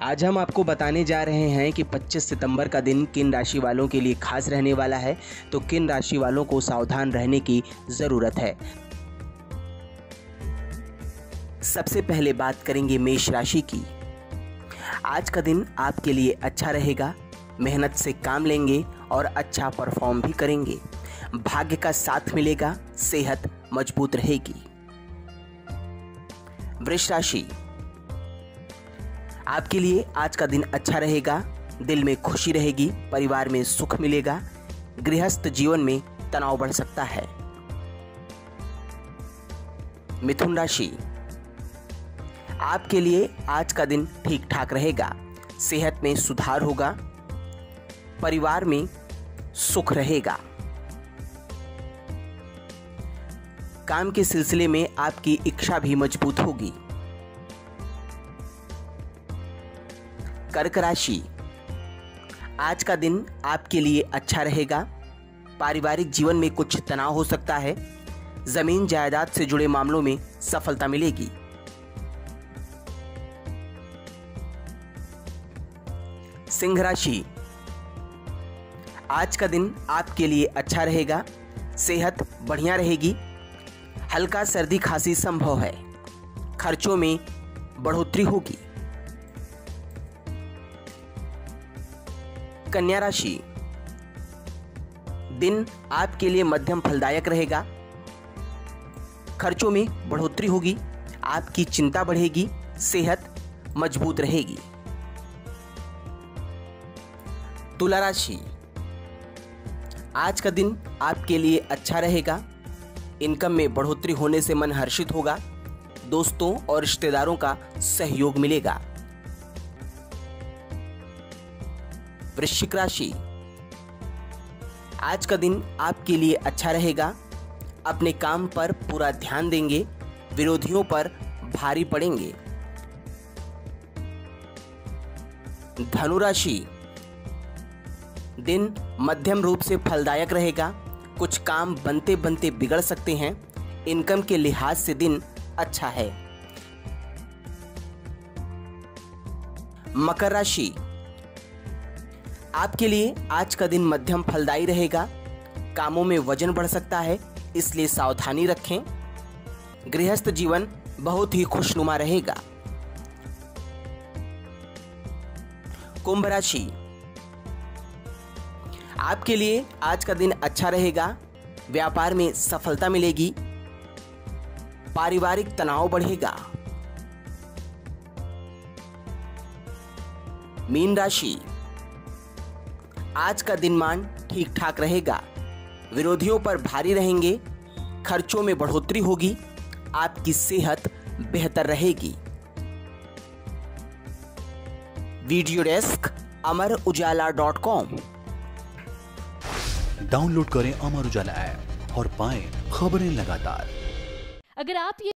आज हम आपको बताने जा रहे हैं कि 25 सितंबर का दिन किन राशि वालों के लिए खास रहने वाला है, तो किन राशि वालों को सावधान रहने की ज़रूरत है। सबसे पहले बात करेंगे मेष राशि की। आज का दिन आपके लिए अच्छा रहेगा, मेहनत से काम लेंगे और अच्छा परफॉर्म भी करेंगे। भाग्य का साथ मिलेगा, सेहत मजबूत रहेगी। वृष राशि, आपके लिए आज का दिन अच्छा रहेगा, दिल में खुशी रहेगी, परिवार में सुख मिलेगा, गृहस्थ जीवन में तनाव बढ़ सकता है। मिथुन राशि, आपके लिए आज का दिन ठीक ठाक रहेगा, सेहत में सुधार होगा, परिवार में सुख रहेगा। काम के सिलसिले में आपकी इच्छा भी मजबूत होगी। कर्क राशि, आज का दिन आपके लिए अच्छा रहेगा, पारिवारिक जीवन में कुछ तनाव हो सकता है, जमीन जायदाद से जुड़े मामलों में सफलता मिलेगी। सिंह राशि, आज का दिन आपके लिए अच्छा रहेगा, सेहत बढ़िया रहेगी, हल्का सर्दी खांसी संभव है, खर्चों में बढ़ोतरी होगी। कन्या राशि, दिन आपके लिए मध्यम फलदायक रहेगा, खर्चों में बढ़ोतरी होगी, आपकी चिंता बढ़ेगी, सेहत मजबूत रहेगी। तुला राशि, आज का दिन आपके लिए अच्छा रहेगा, इनकम में बढ़ोतरी होने से मन हर्षित होगा, दोस्तों और रिश्तेदारों का सहयोग मिलेगा। वृश्चिक राशि, आज का दिन आपके लिए अच्छा रहेगा, अपने काम पर पूरा ध्यान देंगे, विरोधियों पर भारी पड़ेंगे। धनु राशि, दिन मध्यम रूप से फलदायक रहेगा, कुछ काम बनते बनते बिगड़ सकते हैं, इनकम के लिहाज से दिन अच्छा है। मकर राशि, आपके लिए आज का दिन मध्यम फलदायी रहेगा, कामों में वजन बढ़ सकता है, इसलिए सावधानी रखें, गृहस्थ जीवन बहुत ही खुशनुमा रहेगा। कुंभ राशि, आपके लिए आज का दिन अच्छा रहेगा, व्यापार में सफलता मिलेगी, पारिवारिक तनाव बढ़ेगा। मीन राशि, आज का दिनमान ठीक ठाक रहेगा, विरोधियों पर भारी रहेंगे, खर्चों में बढ़ोतरी होगी, आपकी सेहत बेहतर रहेगी। Video desk amarujala.com। डाउनलोड करें अमर उजाला ऐप और पाएं खबरें लगातार। अगर आप ये